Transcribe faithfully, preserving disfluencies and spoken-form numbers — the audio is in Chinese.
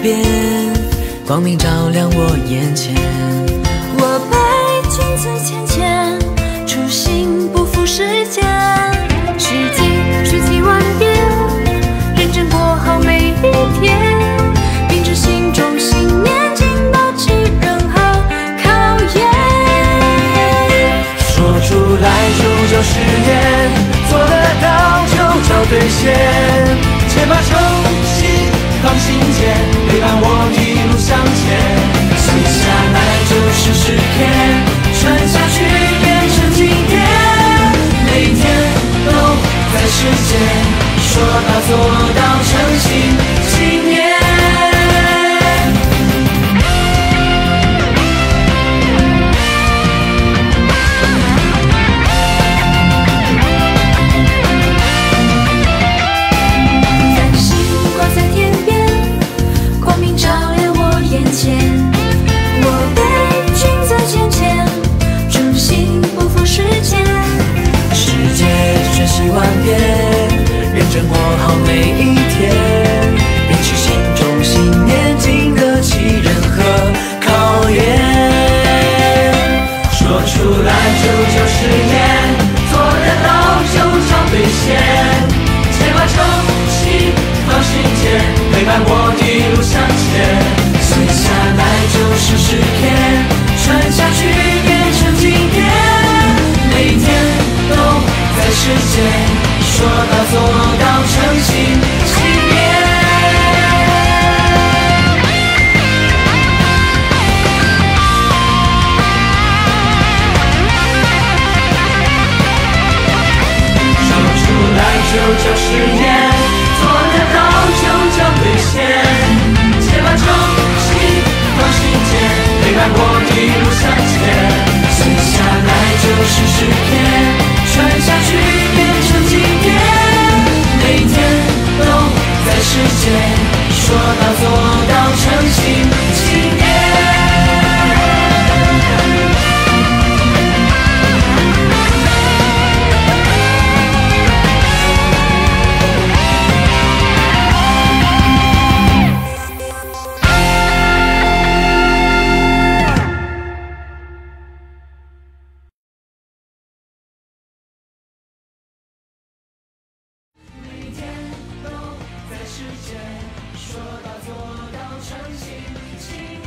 边，光明照亮我眼前。 我被君子浅浅，初心不负世间。世纪瞬息万变，认真过好每一天，秉持心中信念，经得起任何考验。 说出来就叫誓言，做得到就叫兑现。且把诚心放心间，陪伴我一路向前。写下来就是诗篇，传下去变成经典。每一天都在实践，说到做到，诚心信念。 繁星挂在天边，光明照亮我眼前。我被君子浅浅，初心不负世间。 世界瞬息万变，认真过好每一天，秉持心中信念，经得起任何考验。说出来就叫誓言，做得到就叫兑现。且把诚心放心间，陪伴我一路向前。写下来就是诗篇，传下去变成经典。每一天都在实践，说到做到，诚心信念。说出来就叫誓言，做得到就叫兑现。且把诚心放心间，陪伴我一路向前。写下来就是诗篇，传下去变成经典。每一天都在实践，说到做到，诚心信念。每天都在实践，说到做到，诚心信念。